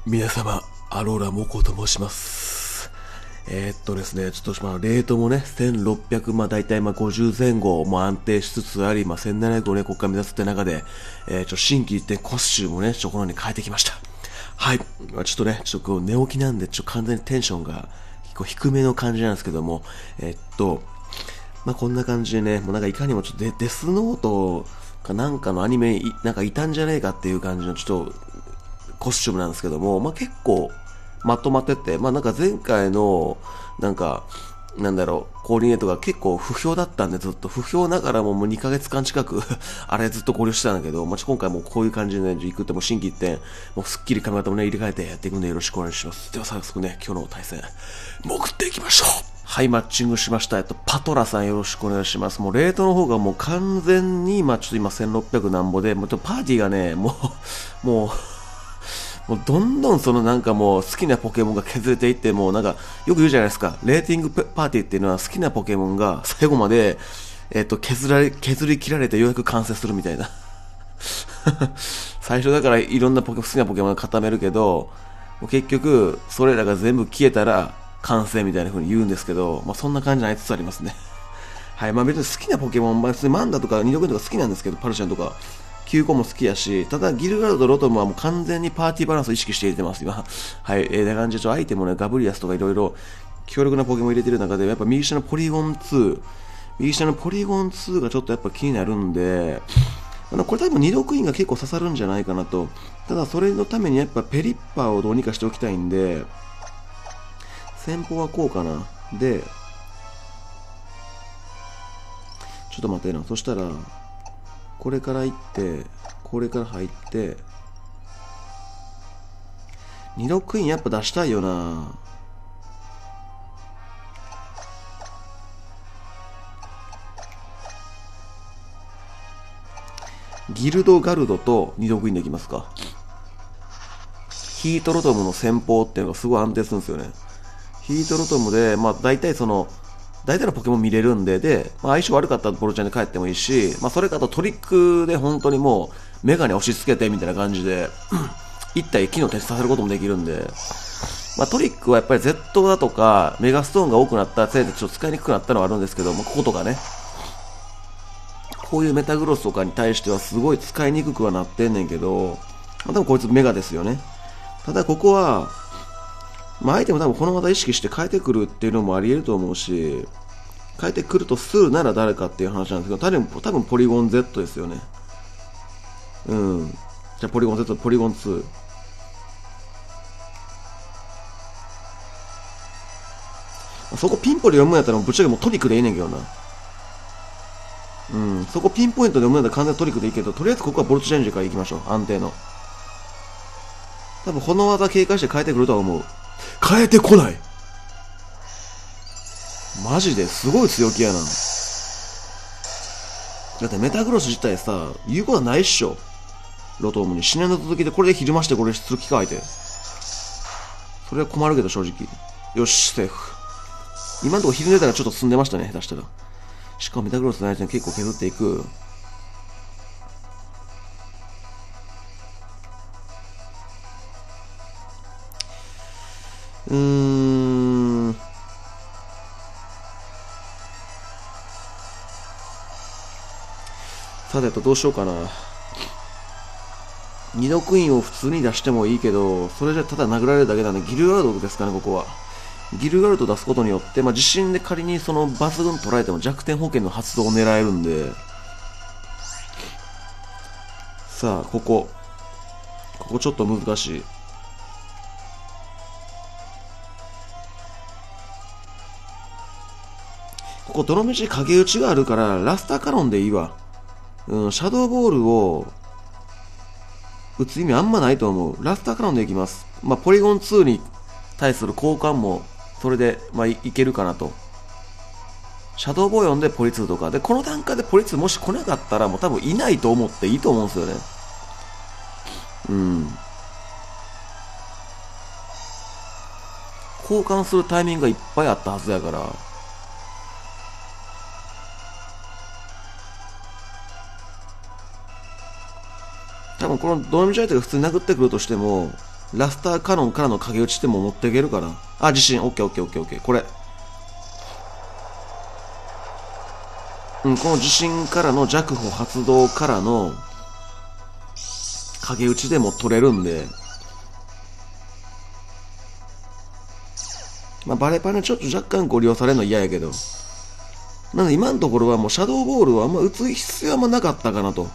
皆様、アローラモコと申します。ですね、ちょっとレートもね、1600、大体50前後も安定しつつあり、1700をね、ここから目指すって中で、新規一転コスチュームをね、このように変えてきました。はい。ちょっとね、こう寝起きなんで、完全にテンションが結構低めの感じなんですけども、こんな感じでね、もういかにもデスノートかなんかのアニメいたんじゃねえかっていう感じのコスチュームなんですけども、結構まとまってて、前回の、コーディネートが結構不評だったんで、ずっと不評ながらも2ヶ月間近くあれずっと考慮してたんだけど、今回もこういう感じでね、行くっても新規一点、もうすっきり髪型もね、入れ替えてやっていくんでよろしくお願いします。では早速ね、今日の対戦、潜っていきましょう。はい、マッチングしました。パトラさんよろしくお願いします。もうレートの方がもう完全に、今1600なんぼで、もうパーティーがね、もうどんどんもう好きなポケモンが削れていって、もうよく言うじゃないですか。レーティングパーティーっていうのは好きなポケモンが最後まで、削り切られてようやく完成するみたいな。最初だからいろんな好きなポケモンを固めるけど、結局、それらが全部消えたら完成みたいな風に言うんですけど、そんな感じになりつつありますね。はい、別に好きなポケモン、別にマンダとかニドクンとか好きなんですけど、パルシャンとか。9個も好きやし、ただギルガルド、ロトムはもう完全にパーティーバランスを意識して入れてます、今。はい、な感じで、アイテムね、ガブリアスとかいろいろ強力なポケモン入れてる中で、やっぱ右下のポリゴン2がちょっとやっぱ気になるんで、これ多分二度クイーンが結構刺さるんじゃないかなと。ただそれのためにやっぱペリッパーをどうにかしておきたいんで、先方はこうかな。で、ちょっと待ってな。そしたら、これから行って、これから入って、二度クイーンやっぱ出したいよな。ギルドガルドと二度クイーンでいきますか。ヒートロトムの先方っていうのがすごい安定するんですよね。ヒートロトムで、大体のポケモン見れるんで、相性悪かったらボルちゃんで帰ってもいいし、それかとトリックで本当にもう、メガに押し付けてみたいな感じで、一体機能テストさせることもできるんで、トリックはやっぱり Z だとか、メガストーンが多くなったせいでちょっと使いにくくなったのはあるんですけど、こことかね、こういうメタグロスとかに対してはすごい使いにくくはなってんねんけど、多分こいつメガですよね。ただここは、相手も多分この技意識して変えてくるっていうのもあり得ると思うし、変えてくるとするなら誰かっていう話なんですけど、多分ポリゴン Z ですよね。じゃあポリゴン Z、ポリゴン2。そこピンポイントで読むんやったらぶっちゃけもうトリックでいいねんけどな。そこピンポイントで読むんやったら完全にトリックでいいけど、とりあえずここはボルトチェンジからいきましょう。安定の。多分この技警戒して変えてくるとは思う。変えてこない。マジですごい強気やな。だってメタグロス自体さ、言うことはないっしょ。ロトムに死ねの続きでこれで昼間してこれする機会で。それは困るけど正直。よし、セーフ。今のところ昼寝たらちょっと進んでましたね、下手したら。しかもメタグロスの相手に結構削っていく。さてどうしようかな。二度クイーンを普通に出してもいいけど、それじゃただ殴られるだけなんで、ギルガルドですかね、ここは。ギルガルド出すことによって、地震で仮にその抜群取られても弱点保険の発動を狙えるんで、さあ、ここちょっと難しい。ここ、どのみち影打ちがあるから、ラスターカロンでいいわ。シャドーボールを打つ意味あんまないと思う。ラスターカロンでいきます。ポリゴン2に対する交換も、それで、いけるかなと。シャドーボー読んでポリ2とか。で、この段階でポリ2もし来なかったら、もう多分いないと思っていいと思うんですよね。交換するタイミングがいっぱいあったはずやから。多分このドラムジャイトが普通に殴ってくるとしても、 ラスターカノンからの影打ちっても持っていけるかな。あ、地震。オッケーオッケーオッケーオッケー。これ。この地震からの弱歩発動からの影打ちでも取れるんで、まあ、バレパネちょっと若干ご利用されるの嫌やけど。なので今のところはもうシャドーボールはあんま打つ必要はあんまなかったかなと。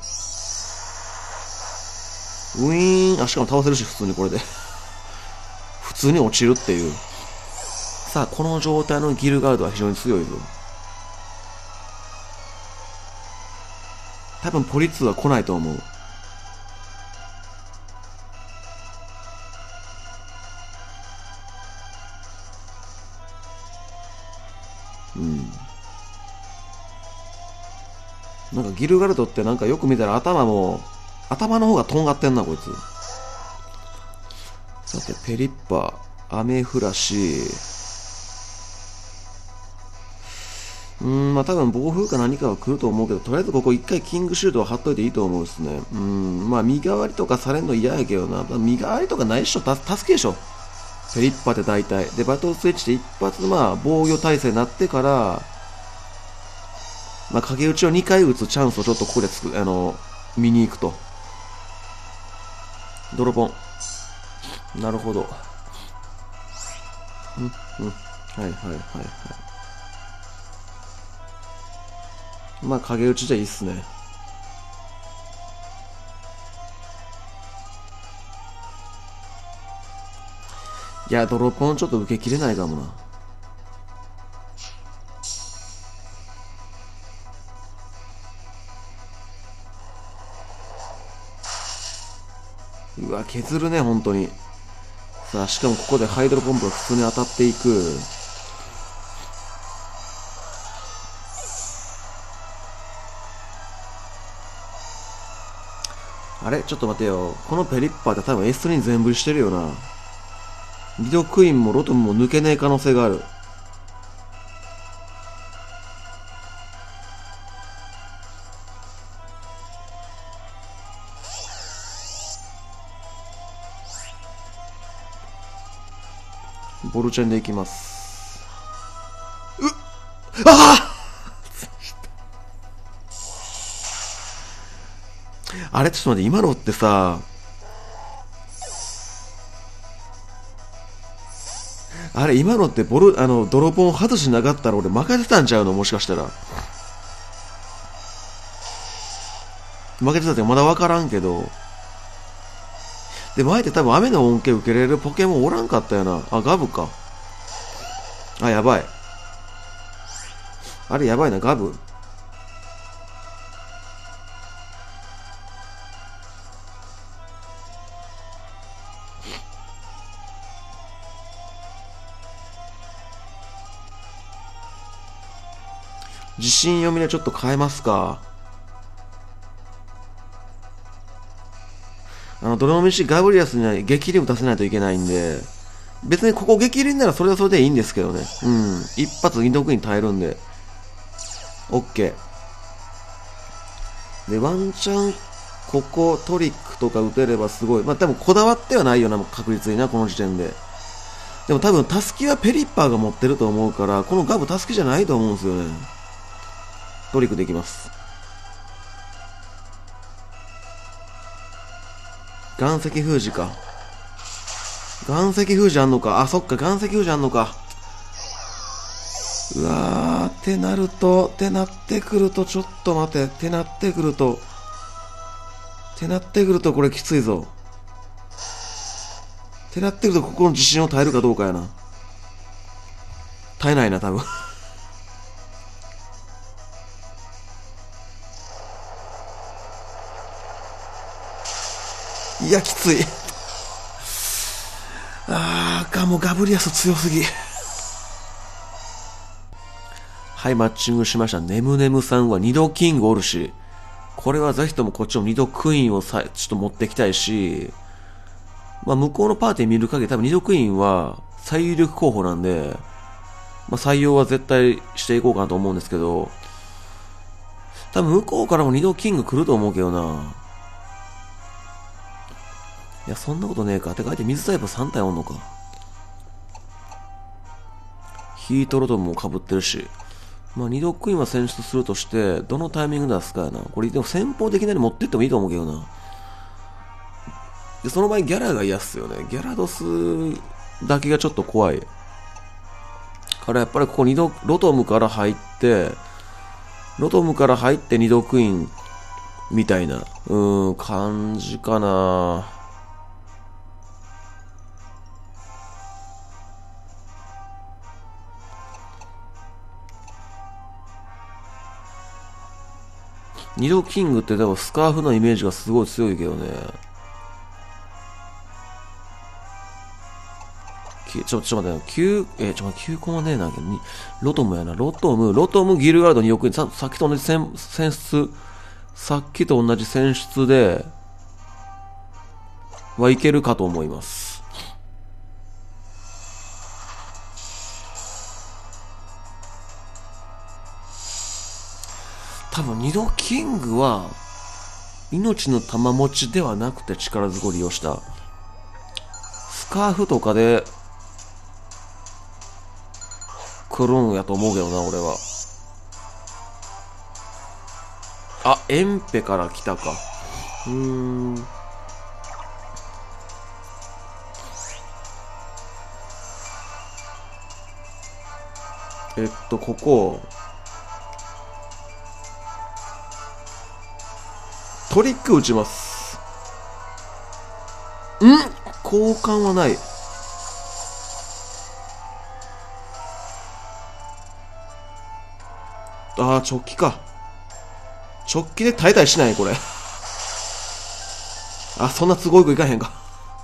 ウィーン、あ、しかも倒せるし、普通にこれで。普通に落ちるっていう。さあ、この状態のギルガードは非常に強いぞ。多分ポリ2は来ないと思う。なんかギルガルドってなんかよく見たら頭の方がとんがってんなこいつ。さてペリッパー、アメフラシ、まあ多分暴風か何かは来ると思うけど、とりあえずここ一回キングシュートは貼っといていいと思うですね。まあ身代わりとかされんの嫌やけどな。身代わりとかないっしょ、助けでしょ。ペリッパーって大体。で、バトルスイッチで一発まあ防御体制になってから、まあ影打ちを2回打つチャンスをちょっとここで見に行くと。ドロポン。なるほど。はいはいはいはい。まあ影打ちじゃいいっすね。いや、ドロポンちょっと受けきれないかもな。うわ、削るね、本当に。さあ、しかもここでハイドロポンプが普通に当たっていく。あれちょっと待てよ。このペリッパーって多分 S に全振りしてるよな。リドクイーンもロトムも抜けねえ可能性がある。ボルチェンでいきます。あれちょっと待って、今のってさ、あれ今のってドロポン外しなかったら俺負けてたんちゃうの、もしかしたら。負けてたってまだ分からんけど。でもあえて多分雨の恩恵受けれるポケモンおらんかったよな。あ、ガブか。あ、やばい。あれやばいな、ガブ。自信読みでちょっと変えますか。ドロミシガブリアスには激励を出せないといけないんで、別にここ激励ならそれはそれでいいんですけどね。一発インドクイーン耐えるんで。オッケー。で、ワンチャン、ここトリックとか打てればすごい。まあ、多分こだわってはないよな、確実にな、この時点で。でも多分、タスキはペリッパーが持ってると思うから、このガブタスキじゃないと思うんですよね。トリックできます。岩石封じか。岩石封じあんのか。あ、そっか、岩石封じあんのか。うわー、ってなってくると、ちょっと待て。ってなってくるとこれきついぞ。ってなってくると、ここの自信を耐えるかどうかやな。耐えないな、多分。いや、きつい。もうガブリアス強すぎ。はい、マッチングしました。ネムネムさんは2度キングおるし、これはぜひともこっちも2度クイーンをちょっと持ってきたいし、まあ向こうのパーティー見る限り多分2度クイーンは最有力候補なんで、まあ採用は絶対していこうかなと思うんですけど、多分向こうからも2度キング来ると思うけどな。 いや、そんなことねえか。てか、相手水タイプ3体おんのか。ヒートロトムも被ってるし。まあ、二度クイーンは選出するとして、どのタイミングで出すかやな。これ、でも先方的なり持ってってもいいと思うけどな。で、その場合ギャラが嫌っすよね。ギャラドスだけがちょっと怖い。からやっぱりここ二度、ロトムから入って、二度クイーンみたいな、感じかな。二度キングってでもスカーフのイメージがすごい強いけどね。ちょっと待って、9コマねえな、ロトムやな。ロトム、ギルガルド2億円。さっきと同じ選出、で、はいけるかと思います。多分、二度キングは、命の玉持ちではなくて力ずくを利用した。スカーフとかで、来るんやと思うけどな、俺は。あ、エンペから来たか。ここ。トリック打ちます。交換はない。直帰か。直帰で耐えたりしないこれ。そんな都合よくいかへんか。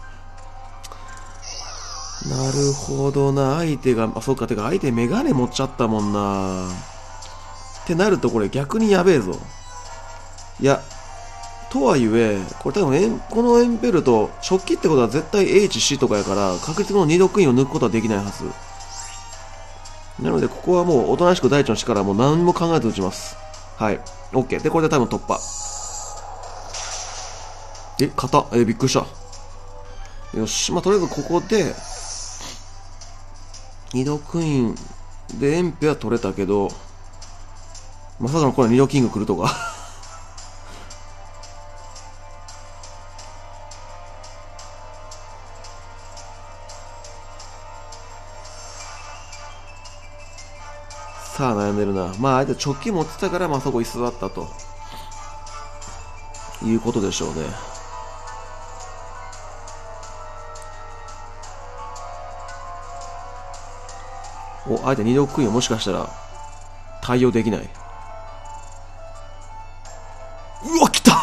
なるほどな。相手が、そうか。てか相手メガネ持っちゃったもんな。ってなるとこれ逆にやべえぞ。いや、とはいえ、これ多分このエンペルト、直帰ってことは絶対 HC とかやから、確実にこの二度クイーンを抜くことはできないはず。なので、ここはもう、おとなしく大地の力はもう何も考えず打ちます。はい。OK。で、これで多分突破。硬。びっくりした。よし。まあ、とりあえずここで、二度クイーンでエンペは取れたけど、まさかのこれ二度キング来るとか。さあ悩んでるな。まあ相手直近持ってたからまあそこ居座ったということでしょうね。相手二度クイーンはもしかしたら対応できない。うわ来た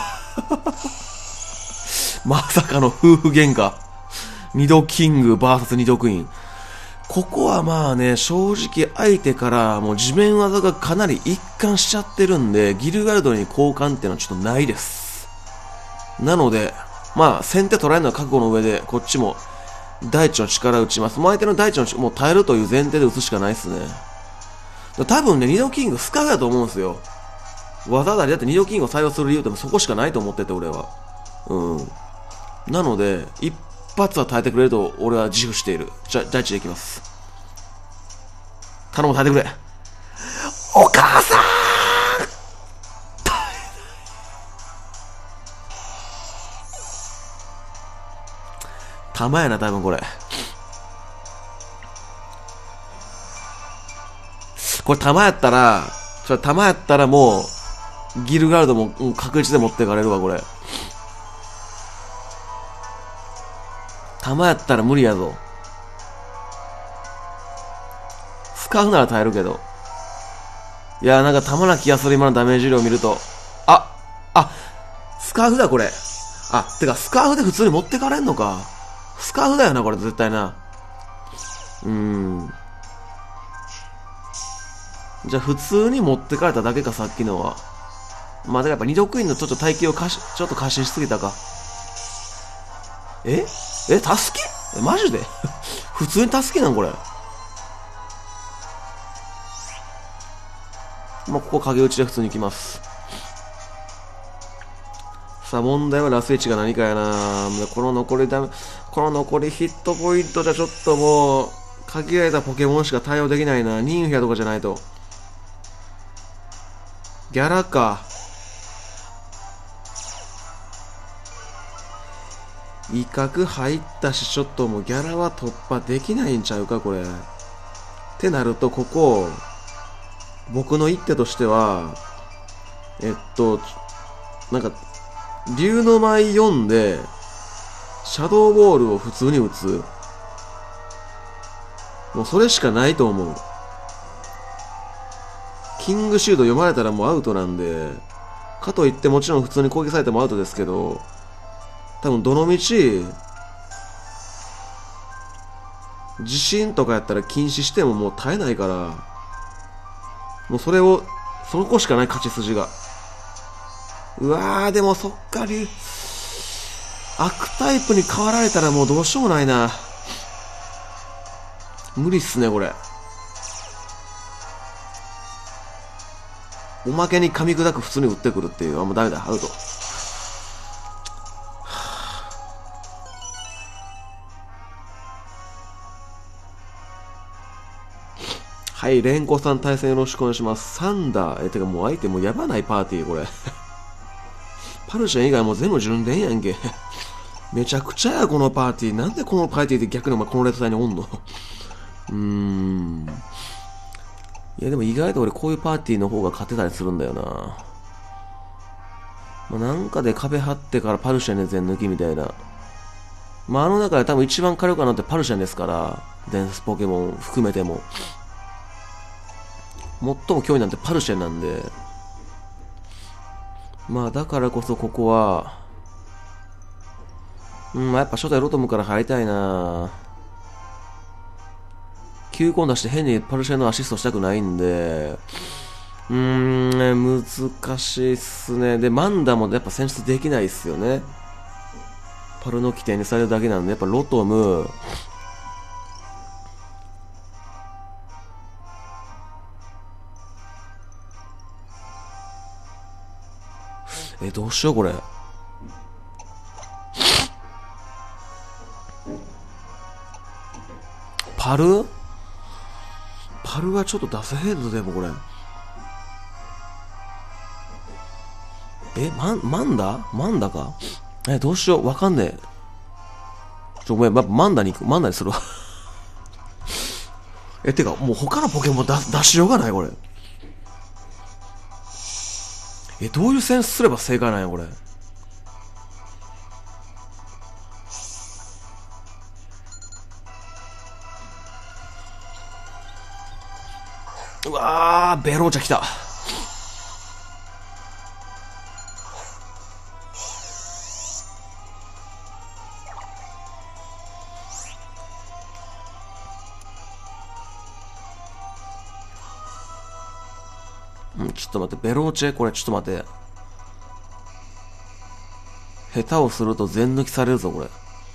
まさかの夫婦喧嘩。二度キング VS 二度クイーン。ここはまあね、正直相手からもう地面技がかなり一貫しちゃってるんで、ギルガルドに交換っていうのはちょっとないです。なので、まあ先手取られるのは覚悟の上で、こっちも大地の力打ちます。もう相手の大地の力もう耐えるという前提で打つしかないですね。多分ね、二度キングスカだと思うんですよ。技だりだって二度キングを採用する理由ってそこしかないと思ってて、俺は。なので、一発は耐えてくれると俺は自負している。じゃあ、大地でいきます。頼む、耐えてくれ。お母さん玉やな、多分これ。これ玉やったらもう、ギルガルドも確実で持っていかれるわ、これ。弾やったら無理やぞ。スカーフなら耐えるけど。いや、なんか弾な気がする今のダメージ量を見ると。スカーフだこれ。てかスカーフで普通に持ってかれんのか。スカーフだよな、これ絶対な。じゃあ普通に持ってかれただけか、さっきのは。まあ、だからやっぱ二度クイーンのちょっと体型をちょっと過信しすぎたか。たすきマジで普通にたすきなんこれ。まあ、ここ影打ちで普通に行きます。 さあ問題はラスイチが何かやな。この残りヒットポイントじゃちょっともう限られたポケモンしか対応できないな。ニンフィアとかじゃないと。ギャラか。威嚇入ったし、ちょっともうギャラは突破できないんちゃうか、これ。ってなると、ここ、僕の一手としては、なんか、竜の舞読んで、シャドーボールを普通に打つ。もうそれしかないと思う。キングシールド読まれたらもうアウトなんで、かといってもちろん普通に攻撃されてもアウトですけど、多分どの道、地震とかやったら禁止してももう耐えないから、もうそこしかない勝ち筋が。うわー、でもそっかり、悪タイプに変わられたらもうどうしようもないな。無理っすね、これ。おまけに噛み砕く普通に打ってくるっていう。あ、もうダメだ、アウト。はい、レンコさん対戦よろしくお願いします。サンダー、てかもう相手もうやばないパーティー、これ。パルシェン以外もう全部順伝やんけ。めちゃくちゃや、このパーティー。なんでこのパーティーで逆にお前このレッド隊におんのいやでも意外と俺こういうパーティーの方が勝てたりするんだよな。まあ、なんかで壁張ってからパルシェンで全抜きみたいな。まああの中で多分一番火力がなってパルシェンですから、伝説ポケモン含めても。最も脅威なんてパルシェンなんで。まあだからこそここは、やっぱ初代ロトムから入りたいな。球根出して変にパルシェのアシストしたくないんで、難しいっすね。で、マンダもやっぱ選出できないっすよね。パルの起点にされるだけなんで、やっぱロトム、どうしようこれ。パルはちょっと出せへんぞ、でもこれ。マンダか。どうしよう、わかんねえ。ごめん、マンダにするわ。てか、もう他のポケモン出しようがない、これ。どういうセンスすれば正解なんや、これ。うわー、ベローチャ来た。ちょっと待って、ベローチェ、これちょっと待って。下手をすると全抜きされるぞ、これ。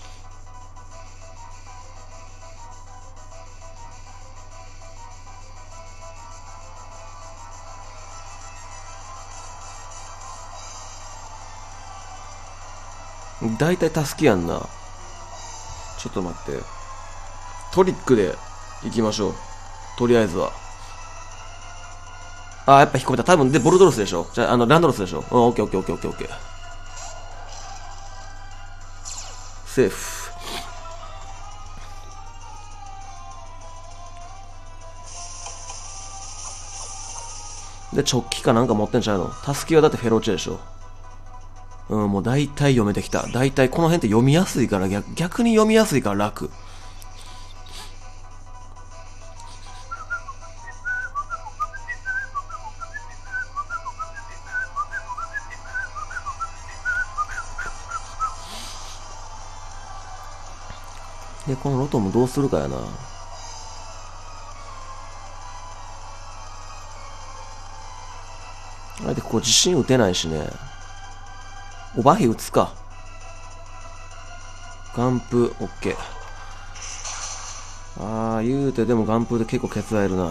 大体タスキやんな。ちょっと待って。トリックで行きましょう。とりあえずは。やっぱ引っ込めた。多分で、ボルドロスでしょ。じゃあ、ランドロスでしょ。オッケーオッケーオッケーオッケーオッケー。セーフ。で、直帰かなんか持ってんちゃうの。タスキはだってフェローチェでしょ。もう大体読めてきた。大体この辺って読みやすいから、逆に読みやすいから楽。で、このロトムどうするかやな。あれでここ自信打てないしね。オバヒ打つか。ガンプ、オッケー。言うてでもガンプで結構ケツあえるな。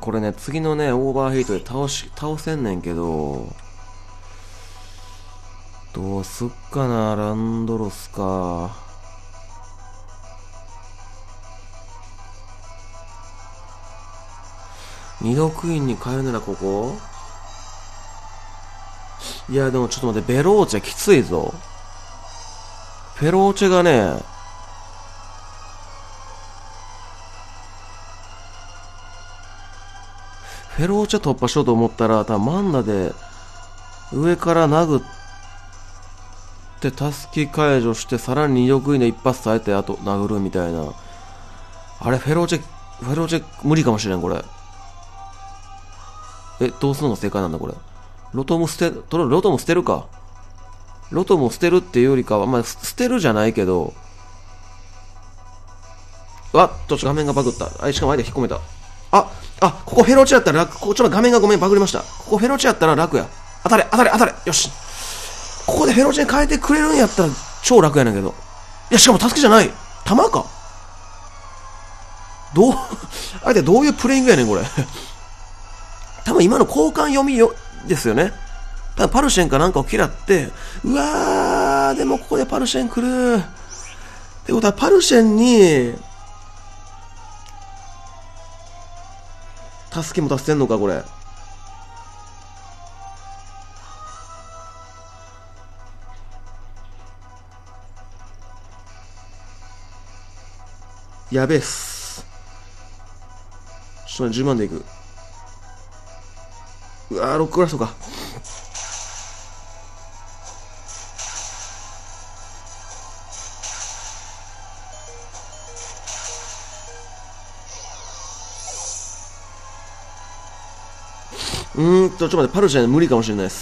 これね、次のね、オーバーヒートで倒せんねんけど、どうすっかな、ランドロスか。二度クイーンに変えるならここ？いや、でもちょっと待って、ベローチェきついぞ。フェローチェがね、フェローチェ突破しようと思ったら、多分マンダで上から殴ってタスキ解除して、さらに二度クイーンで一発耐えて、あと殴るみたいな。あれ、フェローチェ無理かもしれん、これ。どうするのが正解なんだ、これ。ロトム捨てるか。ロトム捨てるっていうよりかは、まあ、捨てるじゃないけど、画面がバグった。しかも相手引っ込めた。ここフェローチやったら楽。画面がごめん、バグりました。ここフェローチやったら楽や。当たれ。よし。ここでフェローチに変えてくれるんやったら超楽やねんけど。いや、しかも助けじゃない。弾か。相手どういうプレイングやねん、これ。多分今の交換読みですよね。多分パルシェンかなんかを嫌って、でもここでパルシェン来る。ってことはパルシェンに、助けも出せんのか、これ。やべえっす。ちょっと10万でいく。ロッククラストか。ちょっと待って、パルシェン無理かもしれないです。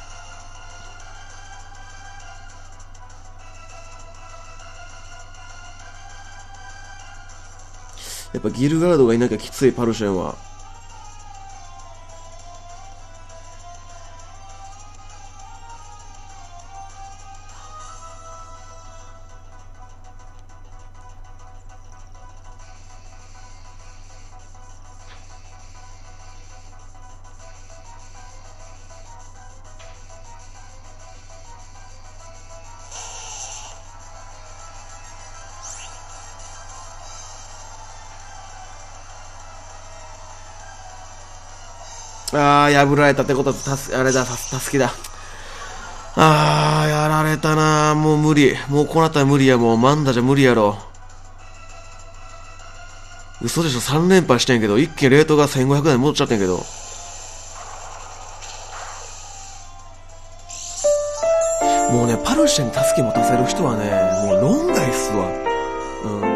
やっぱギルガードがいなきゃきつい、パルシェンは。破られたってことは、あれだ、たすきだ。やられたな。もう無理。もうこうなったら無理や。もうマンダじゃ無理やろ。嘘でしょ、3連敗してんけど、一気にレートが1500台戻っちゃってんけど。もうね、パルシェに助け持たせる人はね、もう論外っすわ。